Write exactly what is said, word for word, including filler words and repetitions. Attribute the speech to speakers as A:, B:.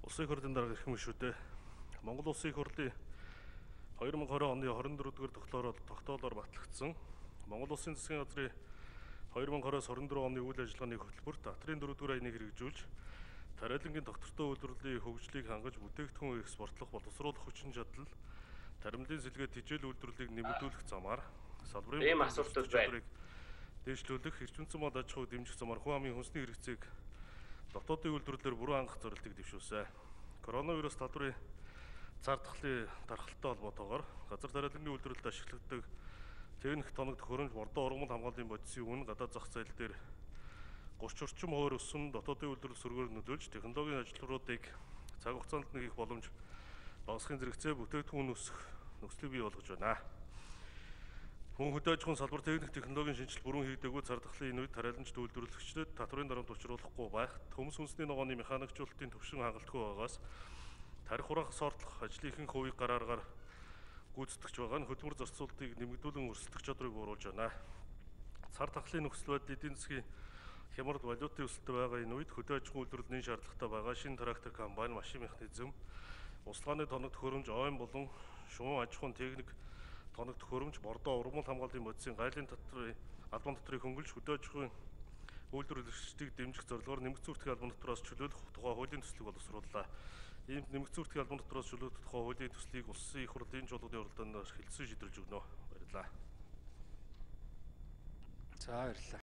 A: Улсын их хурлын дарга ирэх юм шүү дээ. Монгол Улсын их хурлын хоёр мянга хорин оны хорин дөрөвдүгээр тогтоолоор тогтоолоор батлагдсан Монгол Улсын засгийн газрын хоёр мянга хороос хорин дөрөв оны үйл ажиллагааны хөтөлбөрт Татрын дөрөвдүгээр аяныг хэрэгжүүлж тариалангийн доктортой үйлдвэрлэлийн хөгжлийг хангаж бүтээгдэхүүн экспортлох боловсруулах хүчин чадал, таримлын сэлгээд тижэл үйлдвэрлэлийг нэмэгдүүлэх замаар салбарын
B: ийм асуудал байна.
A: Дэвшлүүлэх, эрчимцэн мод аж ахуйг дэмжих замаар хүн амын хүнсний хэрэгцээг дотоодын үйлдвэрлэлээр бүрэн хангах зорилтыг дэвшүүлсэн. Коронавирус талбарын цар тахлын дархалтай холбоотойгоор газар тариалангийн үйлдвэрлэлд ашигладаг техник тоног төхөөрөмж мордон ургамал хамгааллын бодисын үн гадаад зах зээл дээр гурван орчим хувиар өссөн дотоодын үйлдвэрлэл сөргөөр нөлөөлж технологийн ажилтнуудыг цаг хугацаанд нэг их боломж багасхын зэрэгцээ бүтээгдэхүүн өсөх нөхцөлийг бий болгож байна. Хүн хөдөө аж ахуйн салбар техник технологийн шинжилэл бүрэн хийгдээгүй цар тахлын энэ үед тариаланчид үйлдвэрлэгчдад татврын дарамт учруулахгүй байхад төмс хүнсний ногооны механикчуулалтын төвшин хангалтгүй байгаас тарих хураах сортлох ажлын ихэнх хувийг гарааргаар гүйцэтгэж байгаа нь хөдөлмөр зарцуулалтыг нэмэгдүүлэн өрсөлдөх чадрыг бууруулж байна. Цар тахлын нөхцөл байдал эдийн засгийн хямрал валютын өсөлтөд байгаа энэ үед хөдөө аж ахуйн үйлдвэрлэлийн шаардлагатай байгаа шинэ трактор комбайн, машин механизм, услагааны тоног төхөөрөмж, ойн болон шувуу аж ахуйн техник тоног төхөөрөмж, бордоо ургамал хамгааллын бодисын гайлын татрын албан татрыг хөнгөлж хөдөө аж ахуйн үйлдвэрлэгчдийг дэмжих зорилгоор нэмэгдсэн үртгийн албан татвараас чөлөөлөх тухай хуулийн төслийг боловсрууллаа. Ийм нэмэгдсэн үртгийн албан татвараас чөлөөлөх тухай хуулийн төслийг улсын их хурлын жолооны уралдаанаар хэлэлцэн шийдвэрлэж өгнө. Баярлалаа.
C: За баярлалаа.